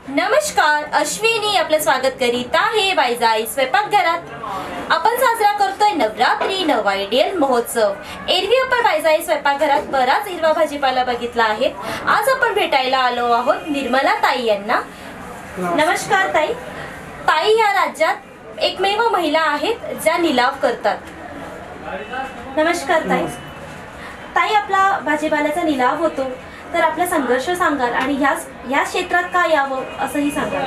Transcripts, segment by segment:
नमस्कार, अश्विनी आपलं स्वागत करीत आहे वायजाई स्वयंपाकघरात। आपण साजरा करतोय नवरात्री नवाईडियल महोत्सव। एरवी आपण वायजाई स्वयंपाकघरात बराच हिरवा भाजीपाला बघितला आहे। आज आपण भेटायला आलो आहोत निर्मला ताई यांना। नमस्कार ताई। ताई या राज्यात एकमेव महिला आहेत ज्या निलाव करतात। नमस्कार ताई। ताई आपला भाजीपाल्याचा निलाव होतो तर आपला संघर्ष सांगाल आणि या क्षेत्रात का यावं असंही सांगाल।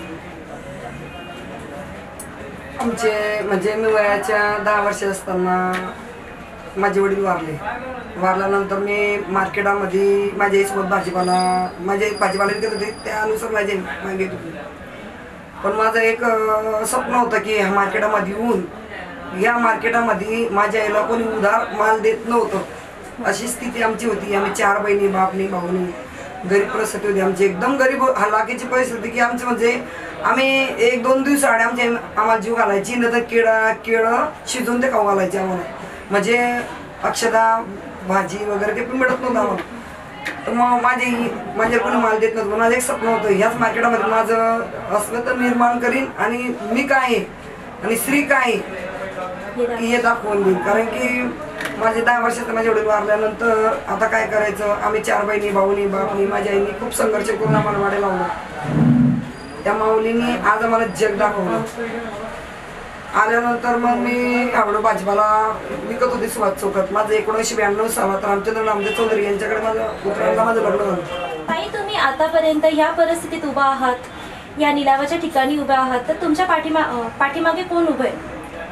आमचे म्हणजे मी वयाच्या 10 वर्ष असताना माझे वडील वारल्यानंतर मी मार्केटामध्ये माझ्या आईसोबत भाजीपाला विकत होते, त्यानुसार माझे मागे होते। पण माझं एक स्वप्न होतं की ह्या मार्केटामध्ये येऊन या मार्केटामध्ये माझ्या आईला कोणी उधार माल देत नव्हतं, अशी स्थिती आमची होती। आम्ही 4 बहिणी, बापनी, भाऊनी, गरीब परिस्थिती होती आमची, एकदम गरीब हलाखीची परिस्थिती की आमचं म्हणजे आम्ही 1-2 दिवस आड आम्हाला जीव घालायची, नंतर केळं शिजवून ते खाऊ घालायचे आम्हाला, म्हणजे अक्षदा भाजी वगैरे ते पण मिळत नव्हतं आम्हाला। तर मग माझ्या कोणी माल देत नव्हतं। माझं एक स्वप्न होतं ह्याच मार्केटामध्ये माझं असलं तर निर्माण करीन आणि मी काय आहे आणि स्त्री काय आहे हे दाखवून देईन। कारण की माझे 10 वर्षात माझे वडील वारल्यानंतर आता काय करायचं, आम्ही 4 बहिणी, भाऊनी, बापनी, माझ्या आईने खूप संघर्ष करून आम्हाला वाढे लावलं। त्या माऊलीने आज आम्हाला जग दाखवलं। आल्यानंतर मग मी आवडं भाजीपाला विकत होते सुभाष चौकात। माझं 1992 सालात रामचंद्र नामदेव चौधरी यांच्याकडे माझं लग्न झालं। ताई तुम्ही आतापर्यंत या परिस्थितीत उभा आहात, या निलावाच्या ठिकाणी उभा आहात, तर तुमच्या पाठीमागे कोण उभं आहे?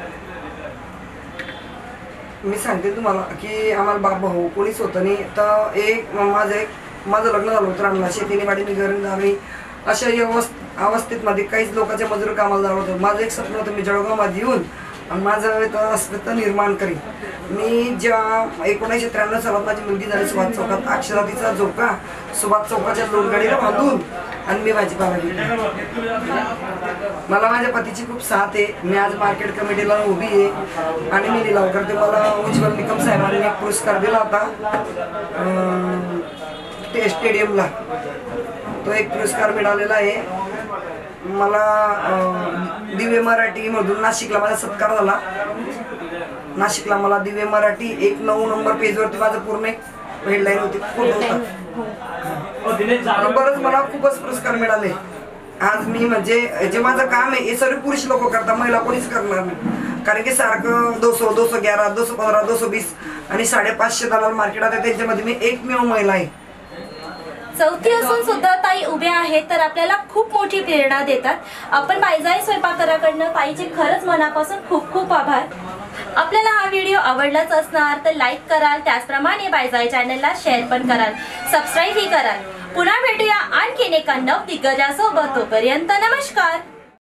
मी सांगते तुम्हाला की आम्हाला बाप भाऊ कोणीच होतं नाही। तर माझं लग्न झालं होतं रामला, शेतीने वाडीने घरून आम्ही अशा अवस्थेत मध्ये काहीच लोकांच्या मजूर कामाला जावं होतं। माझं एक स्वप्न होतं मी जळगावमध्ये येऊन आणि माझं अस्तित्व निर्माण करीन। मी जेव्हा 1993 सालात माझी मुलगी झाली सुभाष चौकात, अक्षरा तिचा झोका सुभाष चौकाच्या लोटगाडीला बांधून आणि मी भाजीपाला घेतली। मला माझ्या पतीची खूप साथ आहे। मी आज मार्केट कमिटीला उभी आहे आणि मी निलाव करते। मला उज्ज्वल निकम साहेबांनी एक पुरस्कार दिला होता ते स्टेडियमला, तो एक पुरस्कार मिळालेला आहे मला। दिव्य मराठी मधून नाशिकला माझा सत्कार झाला। नाशिकला मला दिव्य मराठी 1-9 नंबर पेजवरती माझं पूर्ण एक हेडलाईन होती, बरंच मला खूपच पुरस्कार मिळाले। आज मी म्हणजे जे माझं काम आहे हे सर्व पुरुष लोक करतात, महिला कोणीच करणार नाही। कारण की सारखं 200, 211, 215, 220 आणि 550 दलाल मार्केटात आहे, त्यांच्यामध्ये मी एकमेव महिला आहे। चौथी असून सुद्धा ताई उभ्या आहेत तर आपल्याला खूप मोठी प्रेरणा देतात। आपण वायजाई स्वयंपाकघराकडनं ताईचे खरंच मनापासून खूप खूप आभार। आपल्याला हा व्हिडिओ आवडलाच असणार तर लाईक कराल, त्याचप्रमाणे वायजाई चॅनलला शेअर पण कराल, सबस्क्राईबही कराल। पुन्हा भेटूया आणखीन एका नवदिग्गजासोबत, तोपर्यंत नमस्कार।